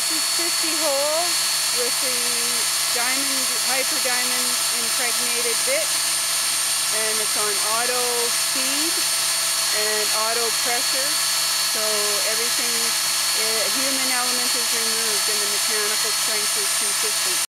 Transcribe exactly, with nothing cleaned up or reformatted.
is fifty hole with the diamond, hyper diamond impregnated bit, and it's on auto feed and auto pressure, so everything, uh, human element is removed and the mechanical strength is consistent.